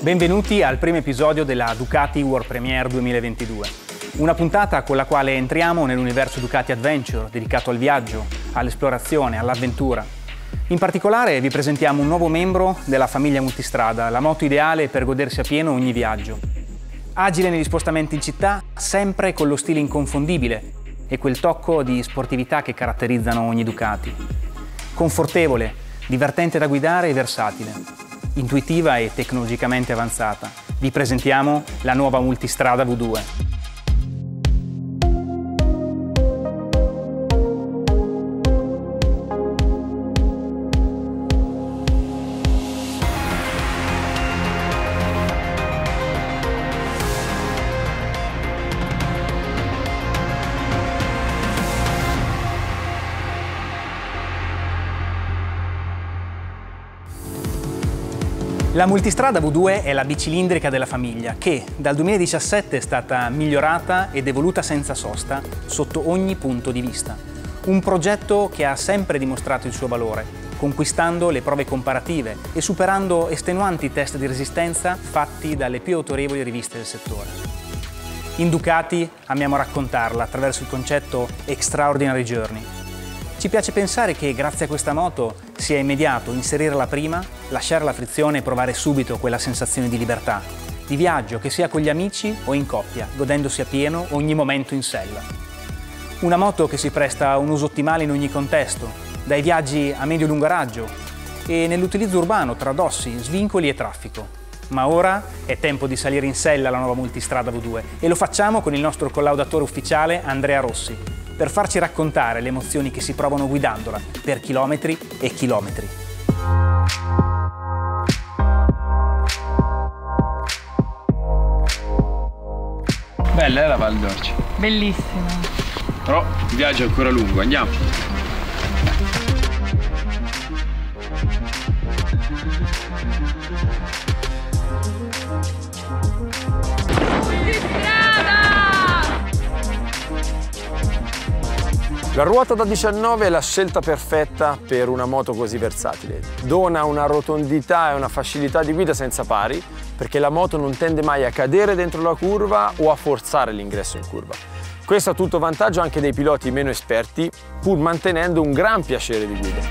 Benvenuti al primo episodio della Ducati World Premiere 2022. Una puntata con la quale entriamo nell'universo Ducati Adventure, dedicato al viaggio, all'esplorazione, all'avventura. In particolare vi presentiamo un nuovo membro della famiglia multistrada, la moto ideale per godersi a pieno ogni viaggio. Agile negli spostamenti in città, sempre con lo stile inconfondibile e quel tocco di sportività che caratterizzano ogni Ducati. Confortevole, divertente da guidare e versatile. Intuitiva e tecnologicamente avanzata. Vi presentiamo la nuova multistrada V2. La multistrada V2 è la bicilindrica della famiglia che dal 2017 è stata migliorata ed evoluta senza sosta sotto ogni punto di vista. Un progetto che ha sempre dimostrato il suo valore, conquistando le prove comparative e superando estenuanti test di resistenza fatti dalle più autorevoli riviste del settore. In Ducati amiamo raccontarla attraverso il concetto Extraordinary Journey. Ci piace pensare che grazie a questa moto sia immediato inserirla prima, lasciare la frizione e provare subito quella sensazione di libertà, di viaggio che sia con gli amici o in coppia, godendosi a pieno ogni momento in sella. Una moto che si presta a un uso ottimale in ogni contesto, dai viaggi a medio-lungo raggio e nell'utilizzo urbano tra dossi, svincoli e traffico. Ma ora è tempo di salire in sella alla nuova multistrada V2 e lo facciamo con il nostro collaudatore ufficiale Andrea Rossi, per farci raccontare le emozioni che si provano guidandola per chilometri e chilometri. Bella la Val d'Orcia. Bellissima. Però il viaggio è ancora lungo, andiamo. La ruota da 19 è la scelta perfetta per una moto così versatile. Dona una rotondità e una facilità di guida senza pari, perché la moto non tende mai a cadere dentro la curva o a forzare l'ingresso in curva. Questo a tutto vantaggio anche dei piloti meno esperti, pur mantenendo un gran piacere di guida.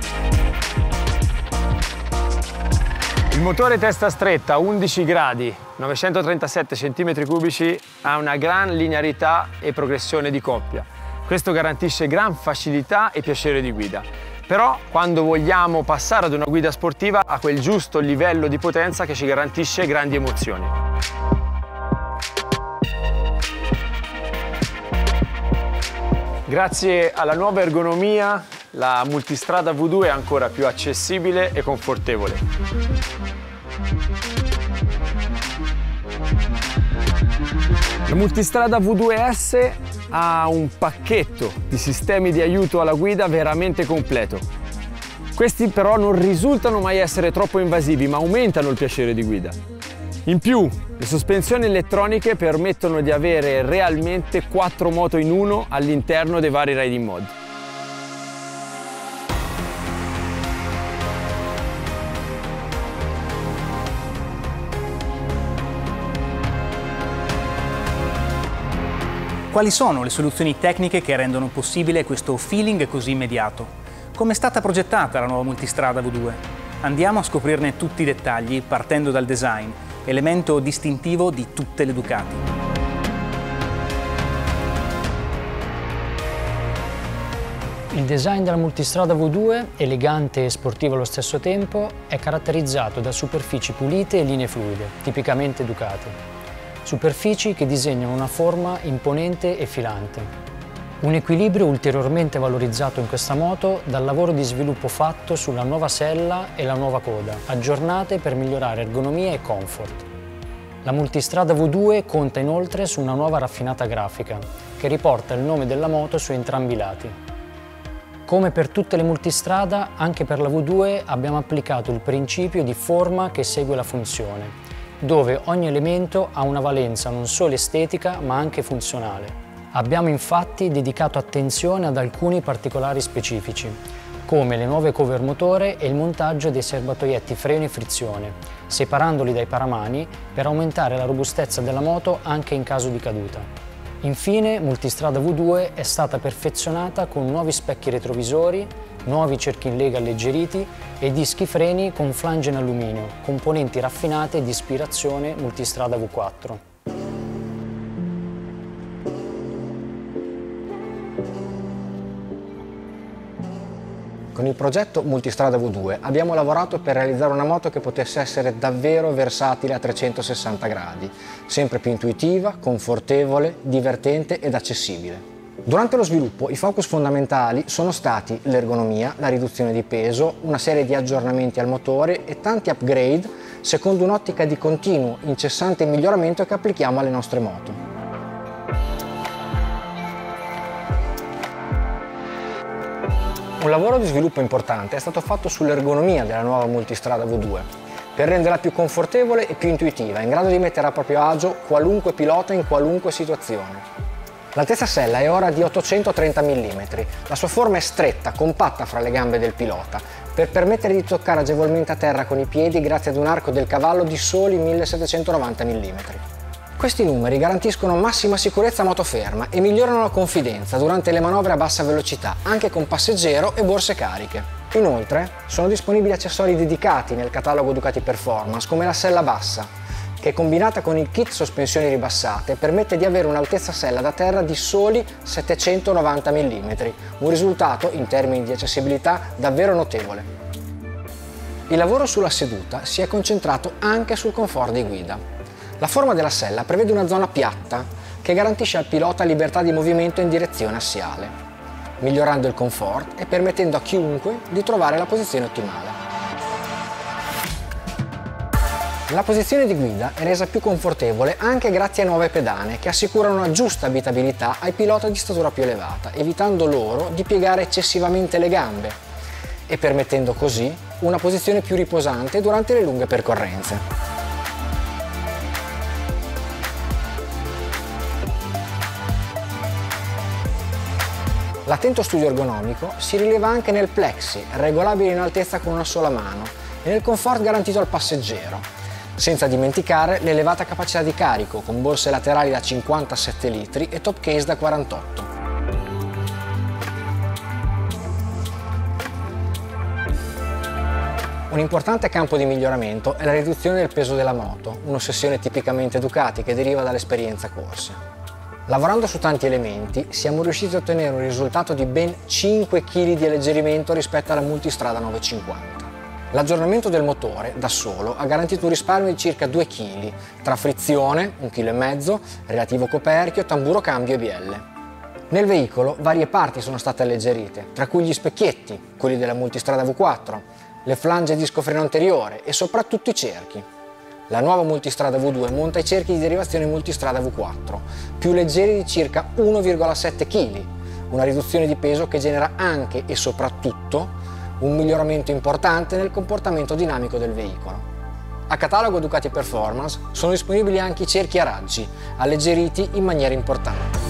Il motore testa stretta, 11 gradi, 937 cm3, ha una gran linearità e progressione di coppia. Questo garantisce gran facilità e piacere di guida. Però quando vogliamo passare ad una guida sportiva ha quel giusto livello di potenza che ci garantisce grandi emozioni. Grazie alla nuova ergonomia, la multistrada V2 è ancora più accessibile e confortevole. La multistrada V2S ha un pacchetto di sistemi di aiuto alla guida veramente completo. Questi però non risultano mai essere troppo invasivi, ma aumentano il piacere di guida. In più, le sospensioni elettroniche permettono di avere realmente 4 moto in uno all'interno dei vari riding mode. Quali sono le soluzioni tecniche che rendono possibile questo feeling così immediato? Come è stata progettata la nuova multistrada V2? Andiamo a scoprirne tutti i dettagli partendo dal design, elemento distintivo di tutte le Ducati. Il design della multistrada V2, elegante e sportivo allo stesso tempo, è caratterizzato da superfici pulite e linee fluide, tipicamente Ducati. Superfici che disegnano una forma imponente e filante. Un equilibrio ulteriormente valorizzato in questa moto dal lavoro di sviluppo fatto sulla nuova sella e la nuova coda, aggiornate per migliorare ergonomia e comfort. La multistrada V2 conta inoltre su una nuova raffinata grafica, che riporta il nome della moto su entrambi i lati. Come per tutte le multistrada, anche per la V2 abbiamo applicato il principio di forma che segue la funzione, dove ogni elemento ha una valenza non solo estetica ma anche funzionale. Abbiamo infatti dedicato attenzione ad alcuni particolari specifici, come le nuove cover motore e il montaggio dei serbatoietti freno e frizione, separandoli dai paramani per aumentare la robustezza della moto anche in caso di caduta. Infine, Multistrada V2 è stata perfezionata con nuovi specchi retrovisori, nuovi cerchi in lega alleggeriti e dischi freni con flange in alluminio, componenti raffinate di ispirazione Multistrada V4. Con il progetto Multistrada V2 abbiamo lavorato per realizzare una moto che potesse essere davvero versatile a 360 gradi, sempre più intuitiva, confortevole, divertente ed accessibile. Durante lo sviluppo i focus fondamentali sono stati l'ergonomia, la riduzione di peso, una serie di aggiornamenti al motore e tanti upgrade secondo un'ottica di continuo, incessante miglioramento che applichiamo alle nostre moto. Un lavoro di sviluppo importante è stato fatto sull'ergonomia della nuova Multistrada V2 per renderla più confortevole e più intuitiva, in grado di mettere a proprio agio qualunque pilota in qualunque situazione. L'altezza sella è ora di 830 mm, la sua forma è stretta, compatta fra le gambe del pilota, per permettere di toccare agevolmente a terra con i piedi grazie ad un arco del cavallo di soli 1790 mm. Questi numeri garantiscono massima sicurezza a moto ferma e migliorano la confidenza durante le manovre a bassa velocità, anche con passeggero e borse cariche. Inoltre, sono disponibili accessori dedicati nel catalogo Ducati Performance, come la sella bassa, che combinata con il kit sospensioni ribassate permette di avere un'altezza sella da terra di soli 790 mm, un risultato, in termini di accessibilità, davvero notevole. Il lavoro sulla seduta si è concentrato anche sul comfort di guida. La forma della sella prevede una zona piatta che garantisce al pilota libertà di movimento in direzione assiale, migliorando il comfort e permettendo a chiunque di trovare la posizione ottimale. La posizione di guida è resa più confortevole anche grazie a nuove pedane che assicurano una giusta abitabilità ai piloti di statura più elevata, evitando loro di piegare eccessivamente le gambe e permettendo così una posizione più riposante durante le lunghe percorrenze. L'attento studio ergonomico si rileva anche nel plexi, regolabile in altezza con una sola mano, e nel comfort garantito al passeggero, senza dimenticare l'elevata capacità di carico, con borse laterali da 57 litri e top case da 48. Un importante campo di miglioramento è la riduzione del peso della moto, un'ossessione tipicamente Ducati che deriva dall'esperienza corse. Lavorando su tanti elementi siamo riusciti a ottenere un risultato di ben 5 kg di alleggerimento rispetto alla Multistrada 950. L'aggiornamento del motore da solo ha garantito un risparmio di circa 2 kg tra frizione, 1,5 kg, relativo coperchio, tamburo cambio e bielle. Nel veicolo varie parti sono state alleggerite, tra cui gli specchietti, quelli della Multistrada V4, le flange disco freno anteriore e soprattutto i cerchi. La nuova Multistrada V2 monta i cerchi di derivazione Multistrada V4, più leggeri di circa 1,7 kg, una riduzione di peso che genera anche e soprattutto un miglioramento importante nel comportamento dinamico del veicolo. A catalogo Ducati Performance sono disponibili anche i cerchi a raggi, alleggeriti in maniera importante.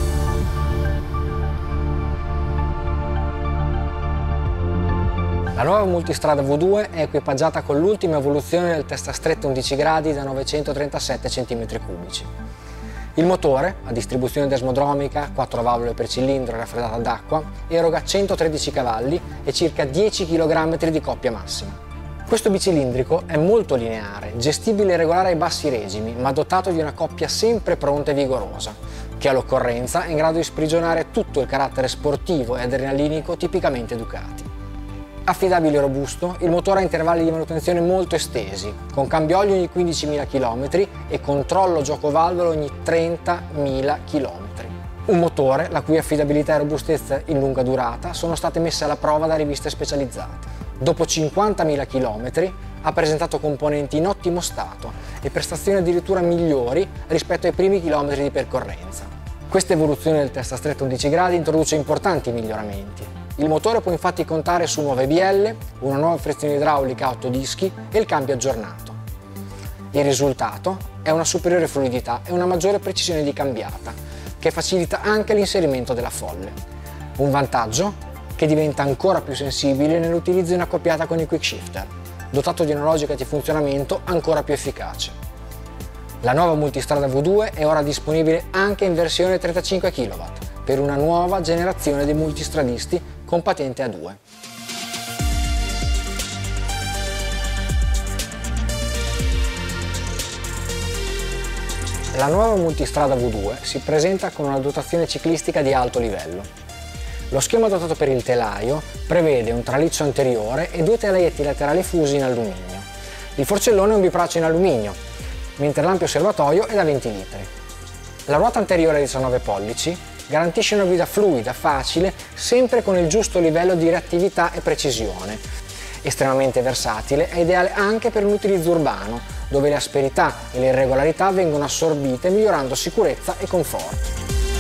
La nuova Multistrada V2 è equipaggiata con l'ultima evoluzione del testa stretta 11 gradi da 937 cm3. Il motore, a distribuzione desmodromica, 4 valvole per cilindro raffreddata d'acqua, eroga 113 cavalli e circa 10 kg di coppia massima. Questo bicilindrico è molto lineare, gestibile e regolare ai bassi regimi, ma dotato di una coppia sempre pronta e vigorosa, che all'occorrenza è in grado di sprigionare tutto il carattere sportivo e adrenalinico tipicamente Ducati. Affidabile e robusto, il motore ha intervalli di manutenzione molto estesi, con cambiolio ogni 15.000 km e controllo giocovalvole ogni 30.000 km. Un motore la cui affidabilità e robustezza in lunga durata sono state messe alla prova da riviste specializzate. Dopo 50.000 km ha presentato componenti in ottimo stato e prestazioni addirittura migliori rispetto ai primi chilometri di percorrenza. Questa evoluzione del testa stretta 11 gradi introduce importanti miglioramenti. Il motore può infatti contare su nuove bielle, una nuova frizione idraulica a 8 dischi e il cambio aggiornato. Il risultato è una superiore fluidità e una maggiore precisione di cambiata, che facilita anche l'inserimento della folle. Un vantaggio che diventa ancora più sensibile nell'utilizzo in accoppiata con i quick shifter, dotato di una logica di funzionamento ancora più efficace. La nuova multistrada V2 è ora disponibile anche in versione 35 kW per una nuova generazione di multistradisti con patente A2. La nuova multistrada V2 si presenta con una dotazione ciclistica di alto livello. Lo schema adottato per il telaio prevede un traliccio anteriore e due telaietti laterali fusi in alluminio. Il forcellone è un bibraccio in alluminio, mentre l'ampio serbatoio è da 20 litri. La ruota anteriore 19 pollici garantisce una guida fluida, facile, sempre con il giusto livello di reattività e precisione. Estremamente versatile, è ideale anche per un utilizzo urbano, dove le asperità e le irregolarità vengono assorbite migliorando sicurezza e comfort.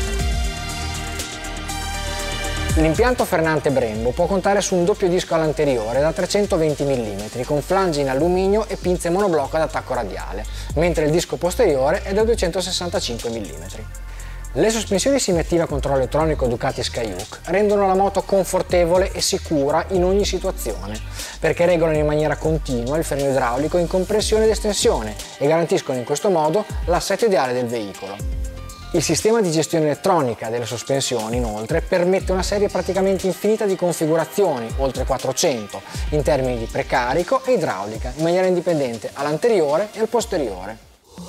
L'impianto frenante Brembo può contare su un doppio disco all'anteriore da 320 mm con flange in alluminio e pinze monoblocco ad attacco radiale, mentre il disco posteriore è da 265 mm. Le sospensioni semiattive a controllo elettronico Ducati Skyhook rendono la moto confortevole e sicura in ogni situazione, perché regolano in maniera continua il freno idraulico in compressione ed estensione e garantiscono in questo modo l'assetto ideale del veicolo. Il sistema di gestione elettronica delle sospensioni, inoltre, permette una serie praticamente infinita di configurazioni, oltre 400, in termini di precarico e idraulica, in maniera indipendente all'anteriore e al posteriore.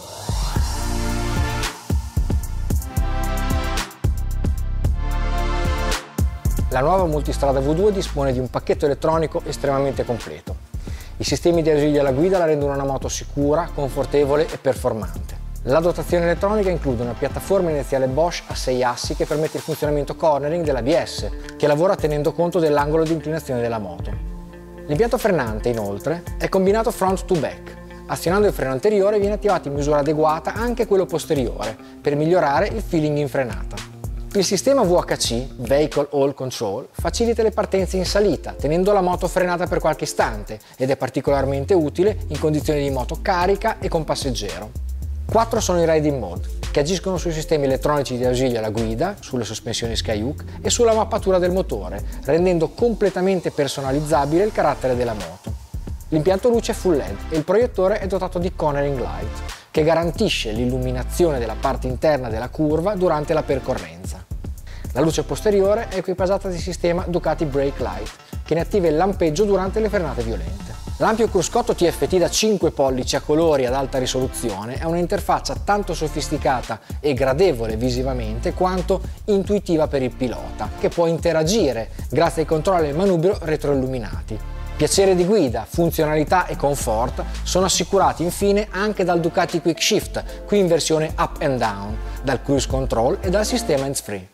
La nuova multistrada V2 dispone di un pacchetto elettronico estremamente completo. I sistemi di ausilio alla guida la rendono una moto sicura, confortevole e performante. La dotazione elettronica include una piattaforma inerziale Bosch a 6 assi che permette il funzionamento cornering dell'ABS, che lavora tenendo conto dell'angolo di inclinazione della moto. L'impianto frenante, inoltre, è combinato front to back. Azionando il freno anteriore viene attivato in misura adeguata anche quello posteriore, per migliorare il feeling in frenata. Il sistema VHC, Vehicle Hall Control, facilita le partenze in salita, tenendo la moto frenata per qualche istante ed è particolarmente utile in condizioni di moto carica e con passeggero. 4 sono i Riding Mode, che agiscono sui sistemi elettronici di ausilio alla guida, sulle sospensioni Skyhook e sulla mappatura del motore, rendendo completamente personalizzabile il carattere della moto. L'impianto luce è full LED e il proiettore è dotato di Cornering Light, che garantisce l'illuminazione della parte interna della curva durante la percorrenza. La luce posteriore è equipaggiata di sistema Ducati Brake Light, che ne attiva il lampeggio durante le frenate violente. L'ampio cruscotto TFT da 5 pollici a colori ad alta risoluzione è un'interfaccia tanto sofisticata e gradevole visivamente quanto intuitiva per il pilota, che può interagire grazie ai controlli del manubrio retroilluminati. Piacere di guida, funzionalità e comfort sono assicurati infine anche dal Ducati Quick Shift, qui in versione up and down, dal cruise control e dal sistema hands-free.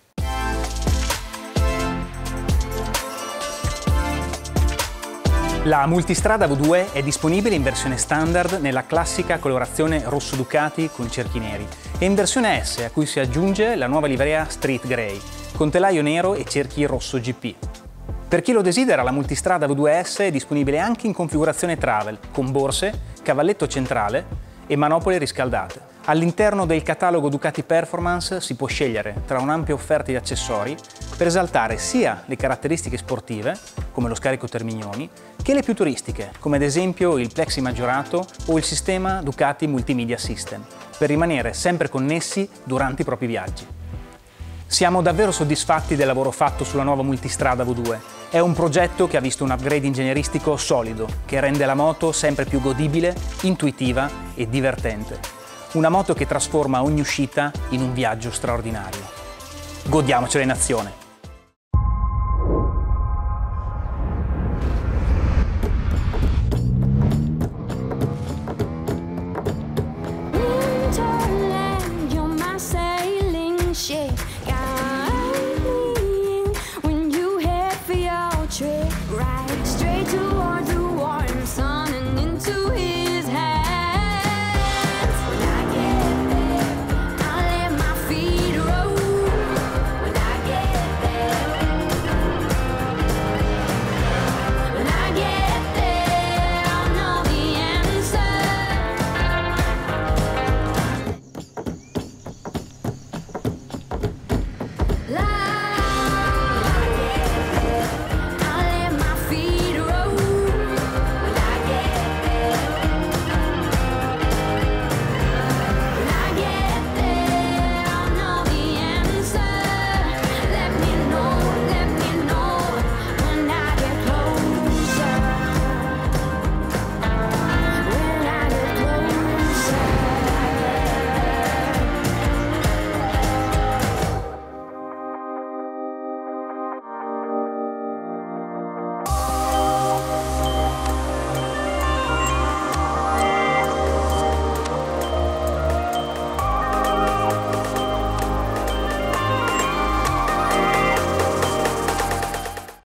La multistrada V2 è disponibile in versione standard nella classica colorazione rosso Ducati con cerchi neri e in versione S, a cui si aggiunge la nuova livrea Street Grey con telaio nero e cerchi rosso GP. Per chi lo desidera, la multistrada V2S è disponibile anche in configurazione travel, con borse, cavalletto centrale e manopole riscaldate. All'interno del catalogo Ducati Performance si può scegliere tra un'ampia offerta di accessori per esaltare sia le caratteristiche sportive, come lo scarico Termignoni, che le più turistiche, come ad esempio il plexi maggiorato o il sistema Ducati Multimedia System, per rimanere sempre connessi durante i propri viaggi. Siamo davvero soddisfatti del lavoro fatto sulla nuova multistrada V2. È un progetto che ha visto un upgrade ingegneristico solido, che rende la moto sempre più godibile, intuitiva e divertente. Una moto che trasforma ogni uscita in un viaggio straordinario. Godiamocela in azione!